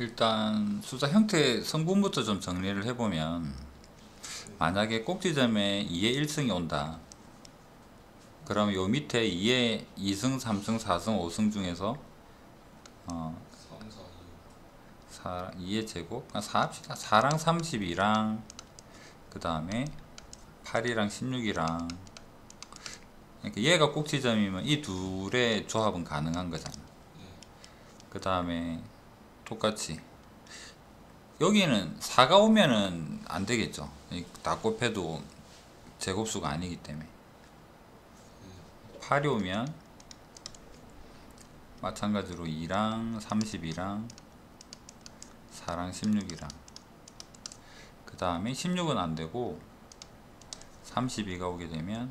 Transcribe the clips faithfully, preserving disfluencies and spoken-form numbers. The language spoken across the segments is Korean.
일단 숫자 형태 성분부터 좀 정리를 해보면, 만약에 꼭지점에 이의 일 승이 온다. 그럼 요 밑에 이의 이 승, 삼 승, 사 승, 오 승 중에서 어, 삼, 사, 사, 이의 제곱? 사 합시다. 사랑 삼십이랑 그 다음에 팔이랑 십육이랑, 그러니까 얘가 꼭지점이면 이 둘의 조합은 가능한 거잖아. 그 다음에 똑같이 여기는 사가 오면은 안 되겠죠. 다 곱해도 제곱수가 아니기 때문에. 팔이 오면 마찬가지로 이랑 삼십이랑 사랑 십육이랑, 그 다음에 십육은 안 되고 삼십이가 오게 되면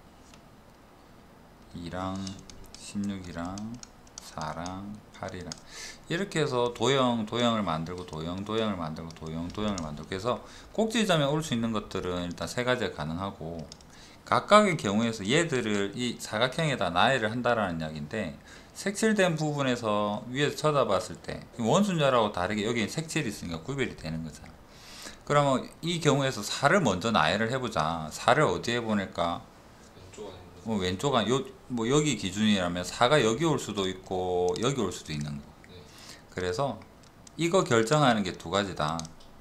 이랑 십육이랑 사랑 팔이랑, 이렇게 해서 도형 도형을 만들고 도형 도형을 만들고 도형 도형을 만들고, 그래서 꼭지점에 올 수 있는 것들은 일단 세 가지가 가능하고, 각각의 경우에서 얘들을 이 사각형에다 나열을 한다라는 이야기인데, 색칠된 부분에서 위에서 쳐다봤을 때 원순자라고 다르게 여기에 색칠이 있으니까 구별이 되는 거잖아. 그러면 이 경우에서 사를 먼저 나열을 해보자. 사를 어디에 보낼까? 왼쪽 아니면 뭐 왼쪽 안, 요, 뭐 여기 기준이라면 사가 여기 올 수도 있고 여기 올 수도 있는 거. 네. 그래서 이거 결정하는 게 두 가지다.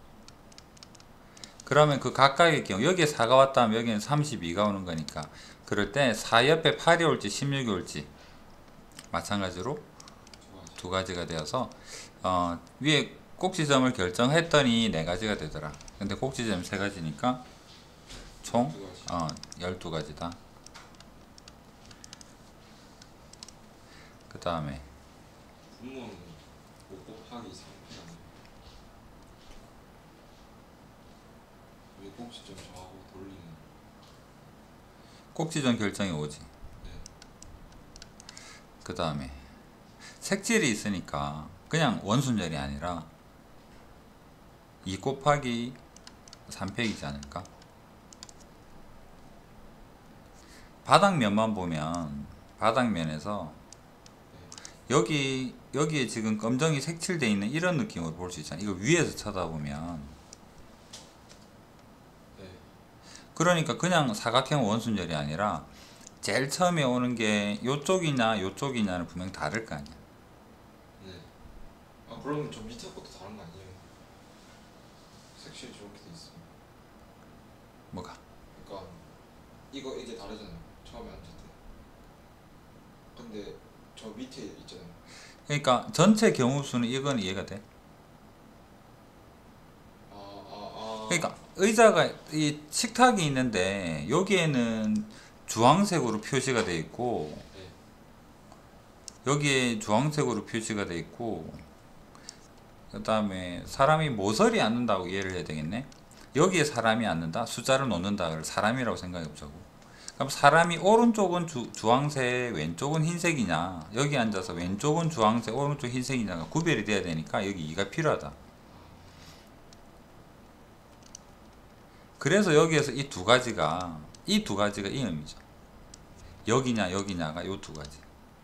그러면 그 각각의 경우 여기에 사가 왔다면 여기는 삼십이가 오는 거니까, 그럴 때 사 옆에 팔이 올지 십육이 올지 마찬가지로 두 가지가 되어서 어, 위에 꼭지점을 결정했더니 네 가지가 되더라. 근데 꼭지점 세 가지니까 총 어, 열두 가지다. 그 다음에 분모는 오 곱하기 삼이잖아요. 왜 꼭지점 저하고 돌리는? 꼭지점 결정이 오지. 네. 그 다음에 색질이 있으니까 그냥 원순절이 아니라 이 곱하기 삼 팩이지 않을까? 바닥면만 보면 바닥면에서 여기 여기에 지금 검정이 색칠되어 있는 이런 느낌으로 볼 수 있잖아. 이거 위에서 쳐다보면. 네. 그러니까 그냥 사각형 원순절이 아니라 제일 처음에 오는 게 요쪽이냐 요쪽이냐는 분명 다를 거 아니야. 네. 아 그러면 저 밑에 것도 다른 거 아니에요? 색실이 저렇게 돼 있어요. 뭐가? 그러니까 이거 이게 다르잖아요. 처음에 앉을 때. 근데 저 밑에 있잖아요. 그러니까 전체 경우 수는 이건 이해가 돼. 아, 아, 아. 그러니까 의자가 이 식탁이 있는데 여기에는 주황색으로 표시가 돼 있고 네. 여기에 주황색으로 표시가 돼 있고, 그 다음에 사람이 모서리 앉는다고 이해를 해야 되겠네. 여기에 사람이 앉는다, 숫자를 놓는다, 그걸 사람이라고 생각해 보자고. 그럼 사람이 오른쪽은 주, 주황색, 왼쪽은 흰색이냐, 여기 앉아서 왼쪽은 주황색, 오른쪽 흰색이냐가 구별이 돼야 되니까 여기 이가 필요하다. 그래서 여기에서 이 두 가지가 이 두 가지가 이 의미죠. 여기냐 여기냐가 요 두 가지.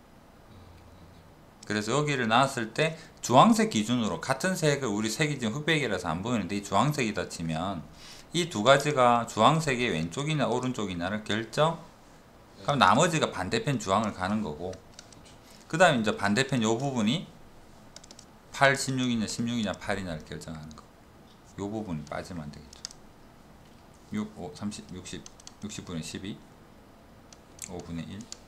그래서 여기를 나왔을 때 주황색 기준으로 같은 색을, 우리 색이 지금 흑백이라서 안 보이는데 이 주황색이다 치면 이 두 가지가 주황색의 왼쪽이냐 오른쪽이냐를 결정. 그럼 나머지가 반대편 주황을 가는 거고, 그 다음에 이제 반대편 요 부분이 팔, 십육이냐 십육이냐 팔이냐를 결정하는 거. 요 부분이 빠지면 안 되겠죠. 육, 오, 삼십, 육십, 육십분의 십이, 오분의 일.